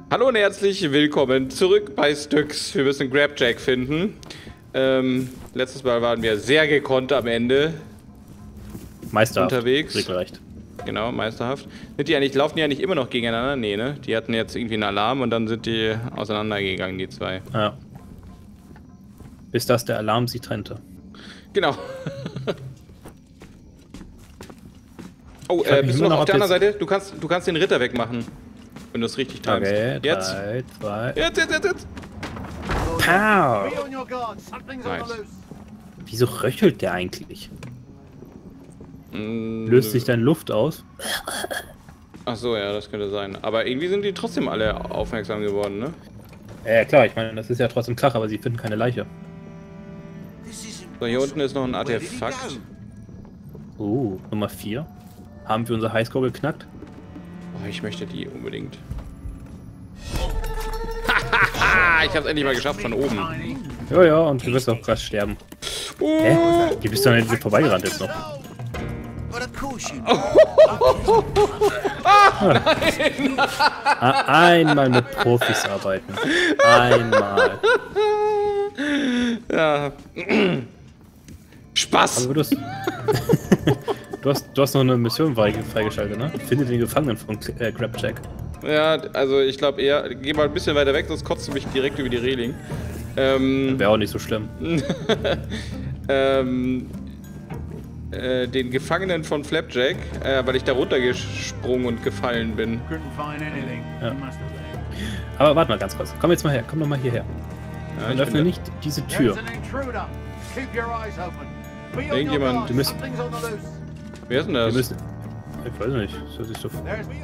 Hallo und herzlich willkommen zurück bei Styx. Wir müssen Grabjack finden. Letztes Mal waren wir sehr gekonnt am Ende. Meisterhaft. Unterwegs. Regelrecht. Genau, meisterhaft. Laufen die eigentlich immer noch gegeneinander? Nee, ne? Die hatten jetzt irgendwie einen Alarm und dann sind die auseinandergegangen, die zwei. Ja. Bis das der Alarm sie trennte. Genau. Oh, bist du noch auf der anderen Seite? Du kannst den Ritter wegmachen. Wenn du es richtig timest. Okay, jetzt. 3, 2. Jetzt. Pow! Nice. Wieso röchelt der eigentlich? Mm, Löst sich dann Luft aus? Ach so, ja, das könnte sein. Aber irgendwie sind die trotzdem alle aufmerksam geworden, ne? Ja, klar, ich meine, das ist ja trotzdem Krach, aber sie finden keine Leiche. So, hier unten ist noch ein Artefakt. Nummer 4. Haben wir unser Highscore geknackt? Oh, ich möchte die unbedingt. Hahaha, ich hab's endlich mal geschafft von oben. Ja, und du wirst auch krass sterben. Hä? Wie bist du denn jetzt vorbeigerannt jetzt noch? Nein! Einmal mit Profis arbeiten. Einmal. Ja. Spaß! Aber du hast noch eine Mission freigeschaltet, ne? Finde den Gefangenen von Grabjack. Ja, also ich glaube eher, geh mal ein bisschen weiter weg, sonst kotzt du mich direkt über die Reling. Wäre auch nicht so schlimm. Den Gefangenen von Flapjack, weil ich da runtergesprungen und gefallen bin. Ja. Aber warte mal ganz kurz. Komm jetzt mal her, komm doch mal hierher. Ja, und öffne nicht diese Tür. Irgendjemand. Wer ist denn das? Ich weiß nicht. Das hört sich so.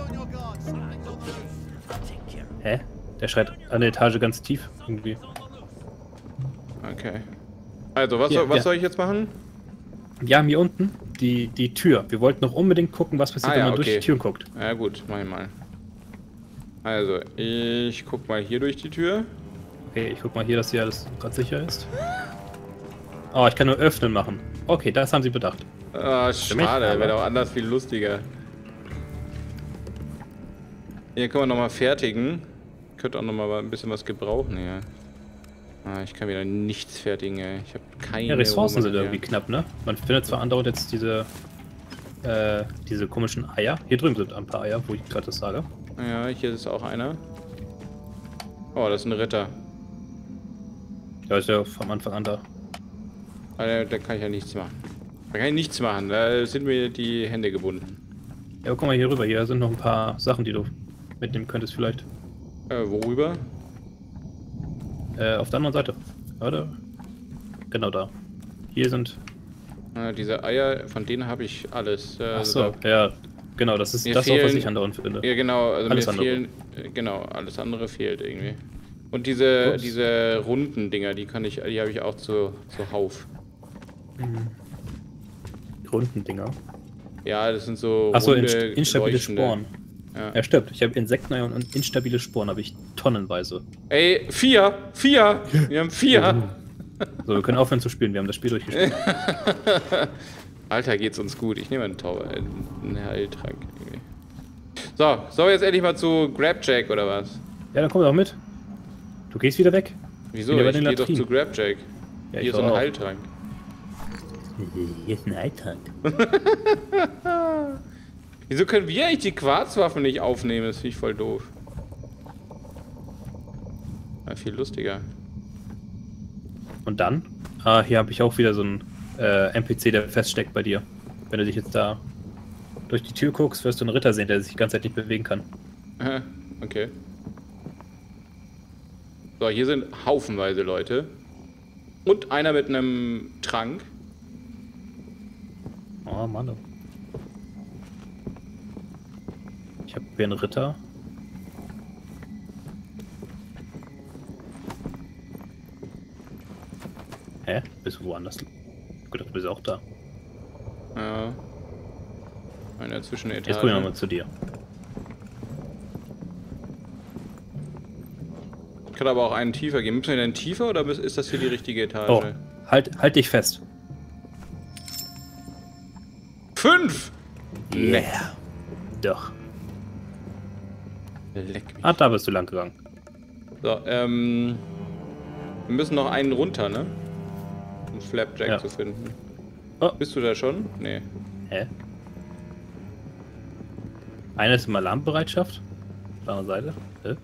Hä? Der schreit an der Etage ganz tief irgendwie. Okay. Also, was soll ich jetzt machen? Wir haben hier unten die Tür. Wir wollten noch unbedingt gucken, was passiert, wenn man durch die Tür guckt. Ja gut, mach ich mal. Also, ich guck mal hier durch die Tür. Okay, ich guck mal hier, dass hier alles gerade sicher ist. Oh, ich kann nur öffnen machen. Okay, das haben sie bedacht. Ah, schade, wäre doch anders viel lustiger. Hier können wir nochmal fertigen. Könnte auch nochmal ein bisschen was gebrauchen hier. Ah, ich kann wieder nichts fertigen, ey. Ich habe keine. Ja, Ressourcen sind irgendwie knapp, ne? Man findet zwar andauernd jetzt diese komischen Eier. Hier drüben sind ein paar Eier, wo ich gerade das sage. Ja, hier ist auch einer. Oh, das ist ein Ritter. Ja, ist ja vom Anfang an da. Da kann ich ja nichts machen. Da kann ich nichts machen, da sind mir die Hände gebunden. Ja, guck mal hier rüber. Hier sind noch ein paar Sachen, die du mitnehmen könntest vielleicht. Worüber? Auf der anderen Seite. Oder? Genau da. Hier sind... diese Eier, von denen habe ich alles. Achso, ja. Genau, das ist das, was ich andauernd finde. Ja, genau, also alles mir andere. fehlen... Genau, alles andere fehlt irgendwie. Und diese runden Dinger, die habe ich auch zuhauf. Runden Dinger. Ja, das sind so Achso, runde, instabile leuchtende. Sporen. Ja, stimmt. Ich habe Insekteneier und instabile Sporen habe ich tonnenweise. Ey, 4! Wir haben 4! So, wir können aufhören zu spielen. Wir haben das Spiel durchgespielt. Alter, geht's uns gut. Ich nehme einen Heiltrank. Irgendwie. So, sollen wir jetzt endlich mal zu Grabjack oder was? Ja, dann komm doch mit. Du gehst wieder weg. Wieso? Wieder bei Ich den gehe doch Latrinen. zu Grabjack. Ja, Hier ist so ein Heiltrank. Hier ist ein Heiltrank. Wieso können wir eigentlich die Quarzwaffen nicht aufnehmen? Das finde ich voll doof. Ja, viel lustiger. Und dann? Ah, hier habe ich auch wieder so einen NPC, der feststeckt bei dir. Wenn du dich jetzt da durch die Tür guckst, wirst du einen Ritter sehen, der sich die ganze Zeit nicht bewegen kann. Aha, okay. So, hier sind haufenweise Leute. Und einer mit einem Trank. Oh Mann. Ich habe hier einen Ritter. Hä? Bist du woanders? Ich gedacht, du bist auch da. Ja. Eine Zwischenetage. Jetzt guck ich nochmal zu dir. Ich kann aber auch einen tiefer gehen. Müssen wir denn tiefer oder ist das hier die richtige Etage? Oh, halt dich fest. 5! Yeah. Doch. Leck mich. Ah, da bist du lang gegangen. So, wir müssen noch einen runter, ne? Um Flapjack zu finden. Oh. Bist du da schon? Nee. Hä? Einer ist im Alarmbereitschaft. Auf der anderen Seite. Hä?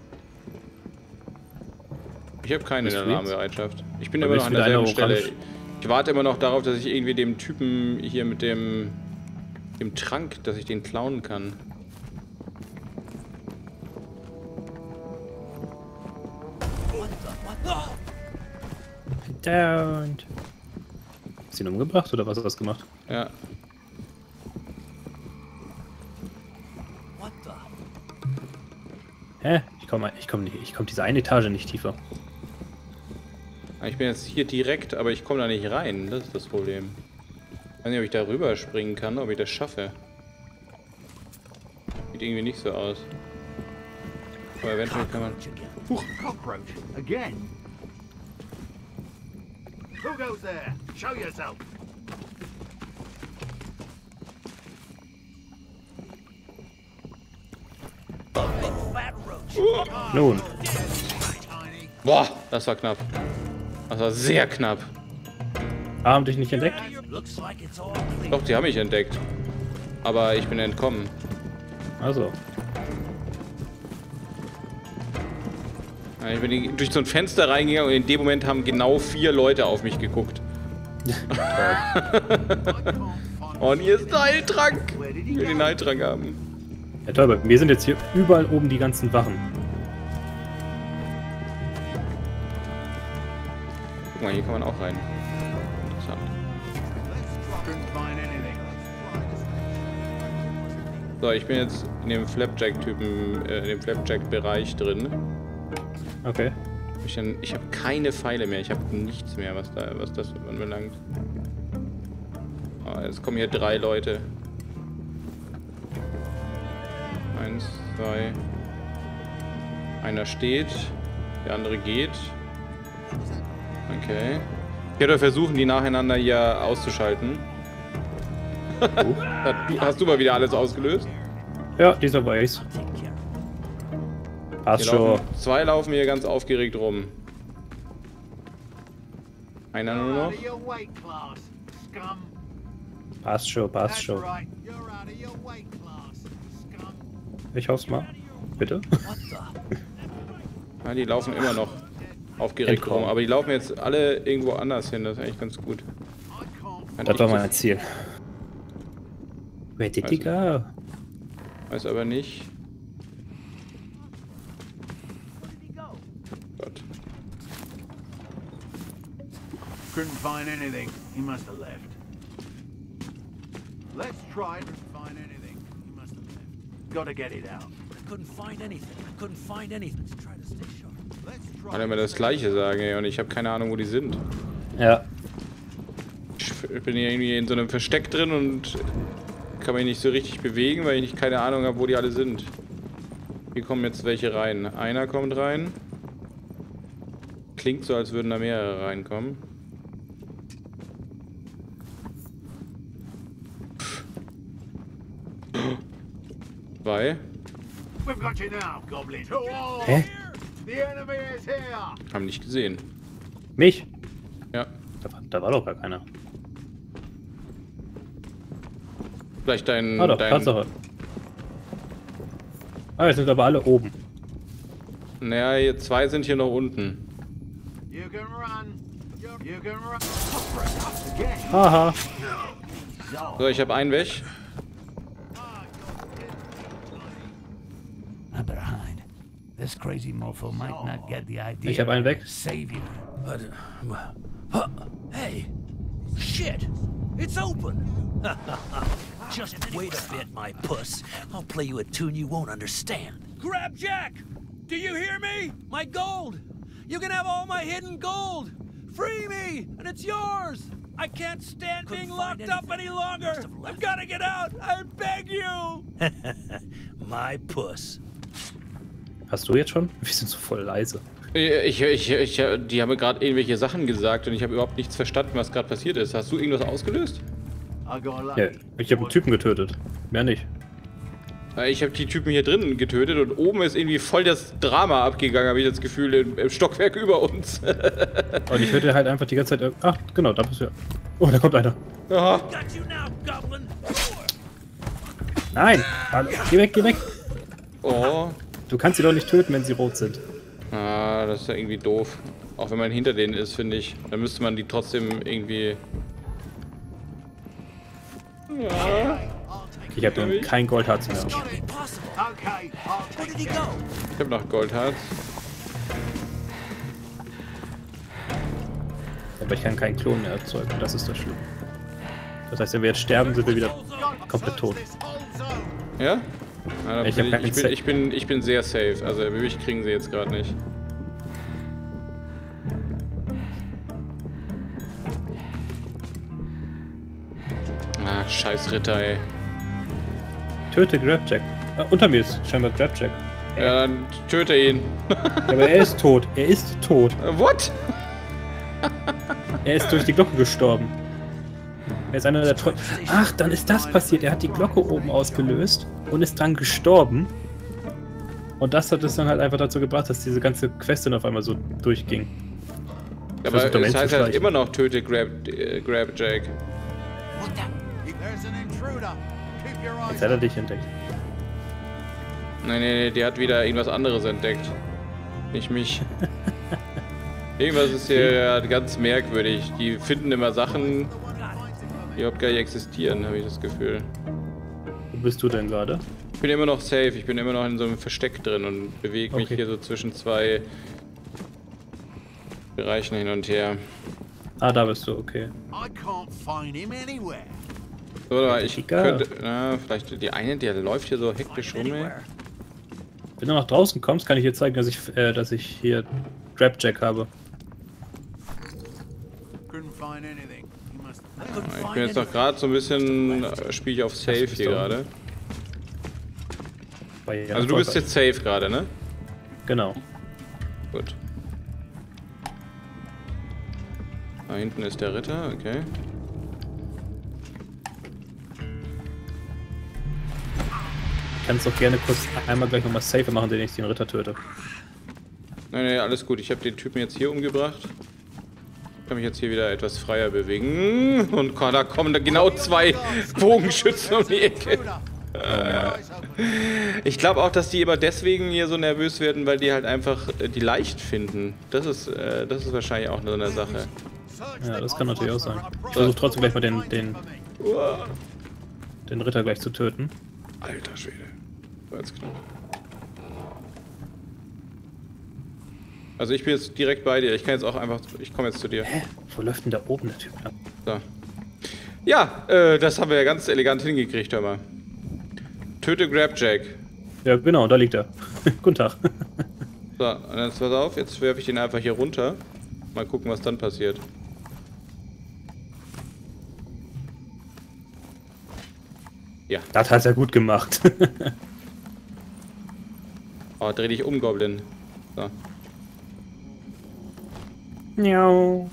Ich habe keine Bist du Alarmbereitschaft. Ich bin Oder immer noch bist an wieder derselben einer Stelle. Ich warte immer noch darauf, dass ich irgendwie dem Typen hier mit dem Trank, dass ich den klauen kann. Don't. Hast du ihn umgebracht oder was hast du das gemacht? Ja. Hä? Ich komm diese eine Etage nicht tiefer. Ich bin jetzt hier direkt, aber ich komme da nicht rein. Das ist das Problem. Ich weiß nicht, ob ich da rüber springen kann, ob ich das schaffe. Sieht irgendwie nicht so aus. Aber eventuell kann man... Huch. Cockroach again. Who goes there? Show yourself. Nun. Boah, das war knapp. Das war sehr knapp. Haben dich nicht entdeckt? Doch, die haben mich entdeckt. Aber ich bin entkommen. Also. Ja, ich bin durch so ein Fenster reingegangen und in dem Moment haben genau 4 Leute auf mich geguckt. Und hier ist der Heiltrank. Ich will den Heiltrank haben. Ja toll, bei mir sind jetzt hier überall oben die ganzen Wachen. Guck mal, hier kann man auch rein. Interessant. So, ich bin jetzt in dem Flapjack-Typen, in dem Flapjack-Bereich drin. Okay. Ich habe keine Pfeile mehr, ich habe nichts mehr, was das anbelangt. Oh, jetzt kommen hier 3 Leute. 1, 2. Einer steht, der andere geht. Okay. Ich werde versuchen, die nacheinander hier auszuschalten. Hast du mal wieder alles ausgelöst? Ja, dieser weiß. Passt schon. 2 laufen hier ganz aufgeregt rum. Einer nur noch. Passt schon. Ich hoffe mal. Bitte? Ja, die laufen immer noch aufgeregt rum, aber die laufen jetzt alle irgendwo anders hin, das ist eigentlich ganz gut. Das war mein Ziel. Where did he go? Weiß aber nicht. Gott. Couldn't find anything. He must have left. Let's try to find anything. He must have left. Gotta get it out. I couldn't find anything. Let's try to stay sharp. Let's try. Alle immer das Gleiche sagen, ey, und ich habe keine Ahnung, wo die sind. Ja. Ich bin hier irgendwie in so einem Versteck drin und kann mich nicht so richtig bewegen, weil ich keine Ahnung habe, wo die alle sind. Hier kommen jetzt welche rein. Einer kommt rein. Klingt so, als würden da mehrere reinkommen. Zwei. We've got you now, Goblin. Hä? The enemy is here. Haben nicht gesehen. Mich? Ja. Da war doch gar keiner. Vielleicht dein... Ah doch, Tatsache. Ah, jetzt sind aber alle oben. Naja, hier 2 sind hier noch unten. You can run. You can run. Again. Haha. So, ich habe einen weg. I'm behind. This crazy mofo might not get the idea. Ich habe einen weg. Save you. But, hey, shit! It's open. Just wait a bit, my puss. I'll play you a tune you won't understand. Grab Jack! Do you hear me? My gold! You can have all my hidden gold! Free me, and it's yours! I can't stand being locked up any longer! I've gotta get out! I beg you! My puss. Hast du jetzt schon? Wir sind so voll leise. Die haben mir gerade irgendwelche Sachen gesagt und ich habe überhaupt nichts verstanden, was gerade passiert ist. Hast du irgendwas ausgelöst? I got Ja, lucky. ich habe einen Typen getötet. Mehr nicht. Ich habe die Typen hier drinnen getötet und oben ist irgendwie voll das Drama abgegangen, habe ich das Gefühl, im Stockwerk über uns. Und ich hörte halt einfach die ganze Zeit... Ach, genau, da bist du ja. Oh, da kommt einer. Aha. Got you now, Goblin. Nein! Geh weg, geh weg! Oh. Du kannst sie doch nicht töten, wenn sie rot sind. Ah, das ist ja irgendwie doof. Auch wenn man hinter denen ist, finde ich. Dann müsste man die trotzdem irgendwie... Ja. Ich habe kein Goldharz mehr. Can't be possible. Okay, I'll Where take did he go? Ich habe noch Goldharz. Aber ich kann keinen Klon mehr erzeugen. Das ist das Schlimme. Das heißt, wenn wir jetzt sterben, sind wir wieder komplett tot. this whole zone. Ja? Ah, Ich hab keinen ich bin sehr safe. Also mich kriegen sie jetzt gerade nicht. Ah, scheiß Ritter, ey. Töte Grabjack. Unter mir ist scheinbar Grabjack. Ja, dann töte ihn. Ja, aber er ist tot. Er ist tot. What? Er ist durch die Glocke gestorben. Er ist einer der Treu. Ach, dann ist das passiert. Er hat die Glocke oben ausgelöst und ist dran gestorben. Und das hat es dann halt einfach dazu gebracht, dass diese ganze Quest dann auf einmal so durchging. Aber Versucht, um ihn es zu heißt halt schleichen. immer noch töte Grabjack. What the? There's an intruder. Keep your eyes Jetzt hat er dich entdeckt. Nee, die hat wieder irgendwas anderes entdeckt. Nicht mich. Irgendwas ist hier ganz merkwürdig. Die finden immer Sachen, die überhaupt gar nicht existieren, habe ich das Gefühl. Wo bist du denn gerade? Ich bin immer noch safe, ich bin immer noch in so einem Versteck drin und bewege mich Okay. hier so zwischen zwei Bereichen hin und her. Ah, da bist du, okay. I can't find him anywhere. So, aber ich Egal. könnte... Na, vielleicht die eine, der läuft hier so hektisch rum, ey. Anywhere. Wenn du nach draußen kommst, kann ich dir zeigen, dass ich hier Grabjack habe. Couldn't find anything. He must I couldn't Ich find bin jetzt noch anything. gerade so ein bisschen... Spiele ich auf Safe bist hier du. gerade. Weil Also du bist jetzt safe gerade, ne? Genau. Gut. Da hinten ist der Ritter, okay. Ich kann es doch gerne kurz einmal gleich nochmal safe machen, den ich den Ritter töte. Nee, alles gut. Ich habe den Typen jetzt hier umgebracht. Ich kann mich jetzt hier wieder etwas freier bewegen. Und da kommen da genau zwei Bogenschützen um die Ecke. Ich glaube auch, dass die immer deswegen hier so nervös werden, weil die halt einfach die leicht finden. Das ist wahrscheinlich auch so eine Sache. Ja, das kann natürlich auch sein. Ich versuche trotzdem gleich mal den Ritter gleich zu töten. Alter Schwede. War jetzt knapp. Also ich bin jetzt direkt bei dir. Ich kann jetzt auch einfach... Ich komme jetzt zu dir. Hä? Wo läuft denn da oben der Typ lang? So. Ja, das haben wir ja ganz elegant hingekriegt, hör mal. Töte Grabjack. Ja, genau, da liegt er. Guten Tag. So, und jetzt pass auf, jetzt werfe ich den einfach hier runter. Mal gucken, was dann passiert. Ja. Das hat er gut gemacht. Oh, dreh dich um, Goblin. So. Miau.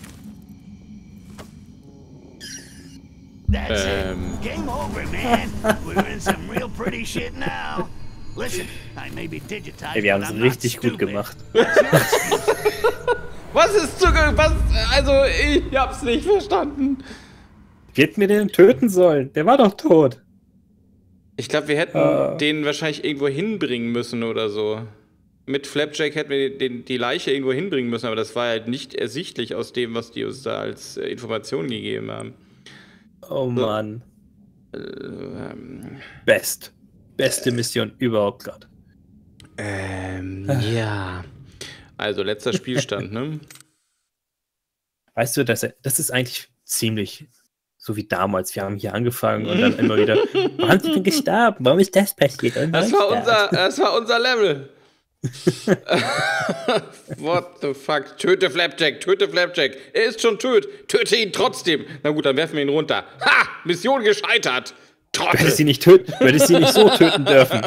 That's Ähm. it. Game over, man. We're in some real pretty shit now. Listen, I may be digitized, Ey, wir haben but es I'm not richtig gut stupid. gemacht. Was ist was? Also, ich hab's nicht verstanden. Wir hätten mir den töten sollen. Der war doch tot. Ich glaube, wir hätten den wahrscheinlich irgendwo hinbringen müssen oder so. Mit Flapjack hätten wir die Leiche irgendwo hinbringen müssen, aber das war halt nicht ersichtlich aus dem, was die uns da als Information gegeben haben. Oh Mann. Beste Mission überhaupt gerade. Ja. Also, letzter Spielstand, ne? Weißt du, das ist eigentlich ziemlich so wie damals. Wir haben hier angefangen und dann immer wieder, warum sind wir gestorben? Warum ist das passiert? Und Das war unser Level. What the fuck? Töte Flapjack, töte Flapjack. Er ist schon tot. Töte ihn trotzdem. Na gut, dann werfen wir ihn runter. Ha! Mission gescheitert. Du hättest Trottel. sie nicht töten, du hättest sie nicht so töten dürfen.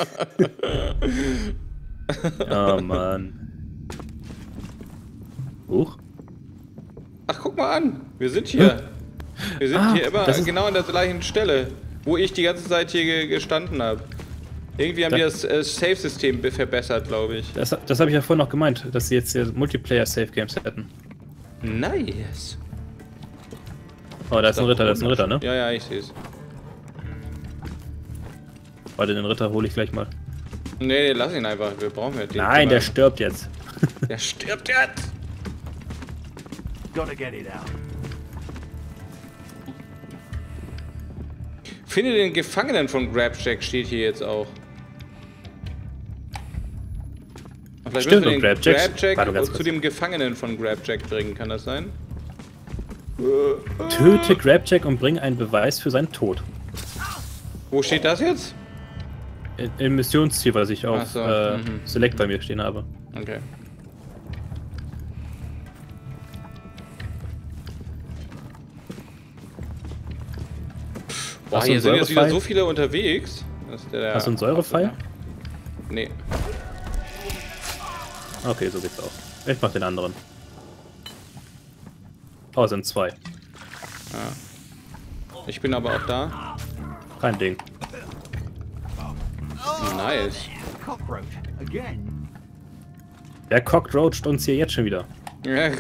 Oh Mann. Huch. Ach, guck mal an. Wir sind hier. Wir sind hier immer das ist- genau an der gleichen Stelle, wo ich die ganze Zeit hier gestanden habe. Irgendwie haben die das Save-System verbessert, glaube ich. Das habe ich ja vorhin noch gemeint, dass sie jetzt hier Multiplayer-Save-Games hätten. Nice. Oh, da ist ein Ritter, ne? Ja, ja, ich sehe es. Warte, den Ritter hole ich gleich mal. Nee, lass ihn einfach. Wir brauchen ja den. Nein, der stirbt jetzt. Der stirbt jetzt! Gotta get it out. Finde den Gefangenen von Grabjack steht hier jetzt auch. Und vielleicht Stimmt, müssen wir und den Grabjack Grabjack ganz zu kurz. dem Gefangenen von Grabjack bringen, kann das sein? Töte Grabjack und bring einen Beweis für seinen Tod. Wo steht das jetzt? Im Missionsziel, was ich auf Ach so, Select bei mir stehen habe. Okay. Boah, Hast du hier einen sind jetzt wieder Säurepfeil? so viele unterwegs. Hast du einen Säurepfeil? Nee. Okay, so geht's auch. Ich mach den anderen. Oh, sind 2. Ich bin aber auch da. Kein Ding. Nice. Cockroach again. Der cockroacht uns hier jetzt schon wieder. Ja.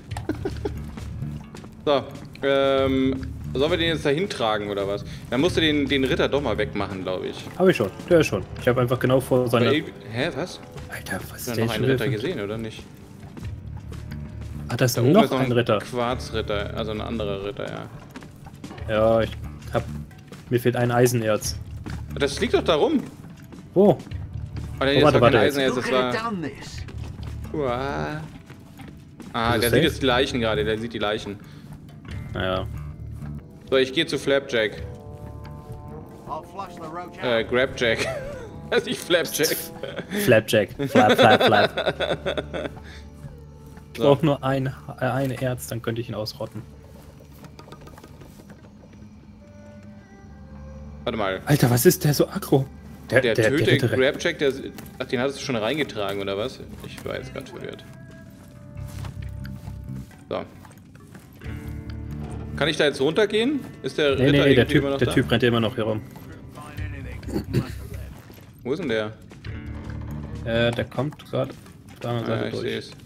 So, sollen wir den jetzt dahin tragen oder was? Dann musst du den Ritter doch mal wegmachen, glaube ich. Hab ich schon, der ist schon. Ich habe einfach genau vor Aber seiner... hä, was? Alter, was Hast ist du der noch jetzt einen schon Ritter wieder? gesehen, oder nicht? Ah, da ist Da oben noch ist noch ein Ritter. Quarzritter, also ein anderer Ritter, ja. Ja, mir fehlt ein Eisenerz. Das liegt doch da rum. Wo? Oh, nee, Oh, das warte, war kein warte, Eisenerz, Who das could have war... done this? Uah. Ah, Ist der es sieht safe? jetzt die Leichen gerade, der sieht die Leichen. Naja. So, ich gehe zu Flapjack. I'll flush the roach out. Grabjack. Das ist nicht Flapjack. Flapjack. Flap, flap, flap. Ich brauche nur ein Erz, dann könnte ich ihn ausrotten. Warte mal. Alter, was ist der so aggro? Der töte Ritter- Grabjack, ach, den hattest du schon reingetragen, oder was? Ich war jetzt ganz verwirrt. So. Kann ich da jetzt runtergehen? Ist der Nee, Ritter nee, irgendwie immer noch der da? Typ rennt immer noch hier rum. Wo ist denn der? Der kommt gerade auf der anderen Ah, Seite ich durch. sehe es.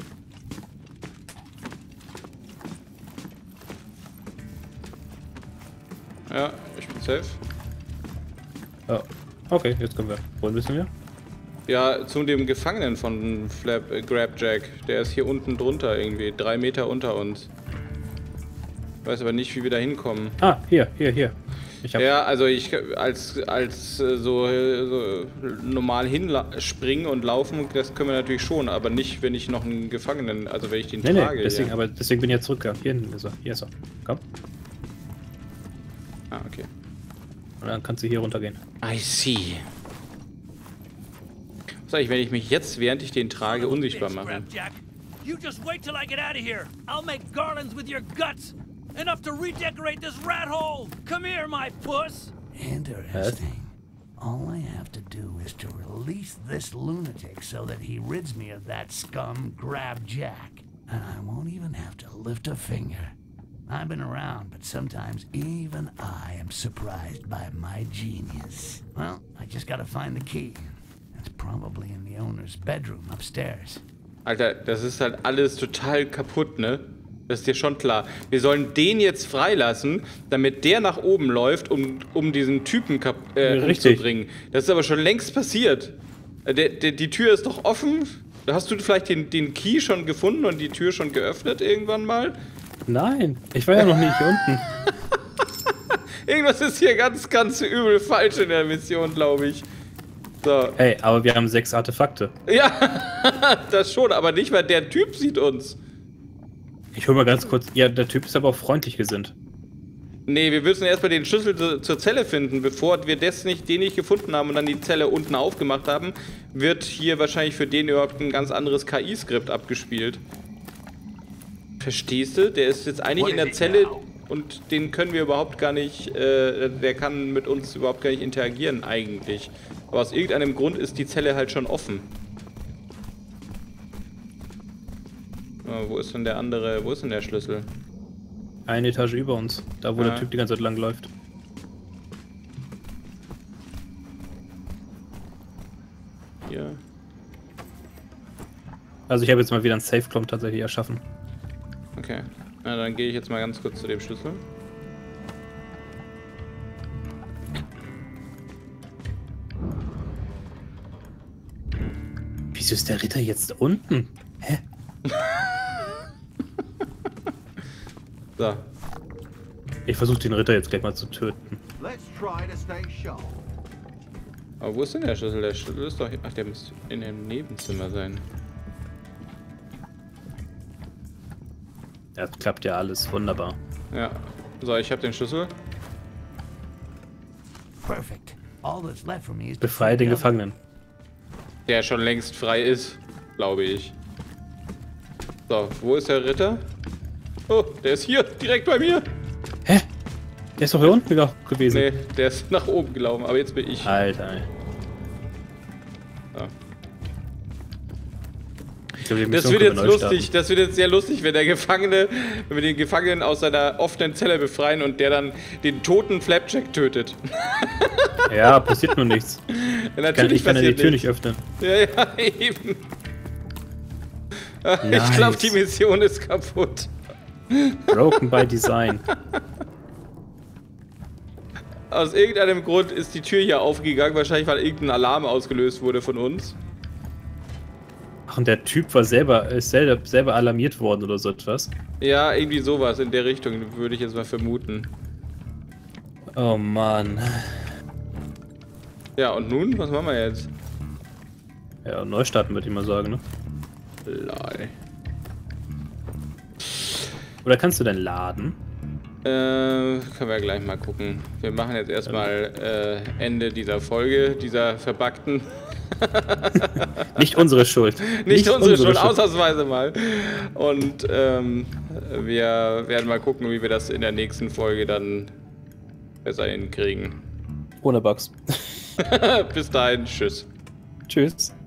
Ja, ich bin safe. Ja. Okay, jetzt können wir. Wohin müssen wir? Ja, zu dem Gefangenen von Grabjack. Der ist hier unten drunter irgendwie, 3 Meter unter uns. Weiß aber nicht, wie wir da hinkommen. Ah, hier. Ich hab Ja, also ich als so normal hinspringen und laufen, das können wir natürlich schon, aber nicht, wenn ich noch einen Gefangenen, also wenn ich den Nee, trage. deswegen, ja. aber deswegen bin ich jetzt zurückgegangen. Hier hinten ist er. Hier ist er. Komm. Ah, okay. Und dann kannst du hier runtergehen. I see. Was sag ich, wenn ich mich jetzt, während ich den trage, unsichtbar mache? Grabjack. You just wait till I get out of here. I'll make garlands with your guts. Enough to redecorate this rat hole. Come here, my puss. Interesting. All I have to do is to release this lunatic so that he rids me of that scum Grabjack. And I won't even have to lift a finger. I've been around, but sometimes even I am surprised by my genius. Well, I just gotta find the key. It's probably in the owner's bedroom upstairs. Alter, das ist halt alles total kaputt, ne? Das ist dir schon klar. Wir sollen den jetzt freilassen, damit der nach oben läuft, um diesen Typen umzubringen. Das ist aber schon längst passiert. Die Tür ist doch offen. Hast du vielleicht den Key schon gefunden und die Tür schon geöffnet irgendwann mal? Nein, ich war ja noch nicht hier unten. Irgendwas ist hier ganz, ganz übel falsch in der Mission, glaube ich. So. Ey, aber wir haben 6 Artefakte. Ja, das schon, aber nicht, weil der Typ sieht uns. Ich hol mal ganz kurz. Ja, der Typ ist aber auch freundlich gesinnt. Nee, wir müssen erstmal den Schlüssel zur Zelle finden. Bevor wir den nicht gefunden haben und dann die Zelle unten aufgemacht haben, wird hier wahrscheinlich für den überhaupt ein ganz anderes KI-Skript abgespielt. Verstehst du? Der ist jetzt eigentlich in der Zelle und den können wir überhaupt gar nicht, der kann mit uns überhaupt gar nicht interagieren eigentlich. Aber aus irgendeinem Grund ist die Zelle halt schon offen. Oh, wo ist denn der andere, wo ist denn der Schlüssel? Eine Etage über uns, da wo Ja. der Typ die ganze Zeit lang läuft. hier. Also ich habe jetzt mal wieder einen Safe-Klon tatsächlich erschaffen. Okay. Na, dann gehe ich jetzt mal ganz kurz zu dem Schlüssel. Wieso ist der Ritter jetzt unten? Hä? So. Ich versuche den Ritter jetzt gleich mal zu töten. Let's try to stay sharp. Aber wo ist denn der Schlüssel? Der Schlüssel ist doch... Ach, der muss in dem Nebenzimmer sein. Das klappt ja alles wunderbar. Ja. So, ich habe den Schlüssel. Perfect. All that's left for me is to Befreie den find out- Gefangenen. Der schon längst frei ist, glaube ich. So, wo ist der Ritter? Oh, der ist hier, direkt bei mir. Hä? Der ist doch hier unten wieder gewesen. Nee, der ist nach oben gelaufen, aber jetzt bin ich. Alter, ey. So. Ich glaub, die Das Mission wird können jetzt wir neu lustig, das wird jetzt sehr lustig, wenn der Gefangene, wenn wir den Gefangenen aus seiner offenen Zelle befreien und der dann den toten Flapjack tötet. starten. Ja, passiert nur nichts. Ja, Ich kann ja die passiert Tür nichts. nicht öffnen. Ja, ja, eben. Ich Nice. glaube, die Mission ist kaputt. Broken by Design. Aus irgendeinem Grund ist die Tür hier aufgegangen, wahrscheinlich weil irgendein Alarm ausgelöst wurde von uns. Ach, und der Typ war ist selber alarmiert worden oder so etwas. Ja, irgendwie sowas in der Richtung, würde ich jetzt mal vermuten. Oh Mann. Ja, und nun? Was machen wir jetzt? Ja, neu starten würde ich mal sagen, ne? Lol. Oder kannst du denn laden? Können wir gleich mal gucken. Wir machen jetzt erstmal Ende dieser Folge, dieser verbuggten. Nicht unsere Schuld. Nicht unsere Schuld, ausnahmsweise mal. Und wir werden mal gucken, wie wir das in der nächsten Folge dann besser hinkriegen. Ohne Bugs. Bis dahin, tschüss. Tschüss.